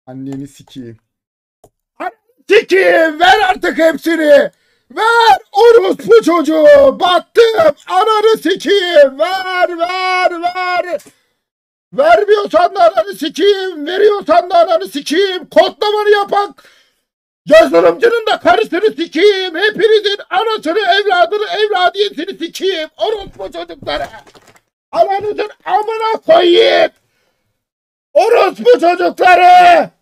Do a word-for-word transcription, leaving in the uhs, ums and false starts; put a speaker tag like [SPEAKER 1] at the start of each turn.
[SPEAKER 1] Anneni sikeyim. Anneni sikeyim. Ver artık hepsini. Ver orospu çocuğu. Battım. Ananı sikeyim. Ver ver ver. Vermiyorsan da ananı sikeyim. Veriyorsan da ananı sikeyim. Kodlamanı yapan yazılımcının da karısını sikeyim. Hepinizin anasını, evladını, evladiyesini sikeyim. Orospu çocukları. Ananızın amına koyayım. Orospu çocukları.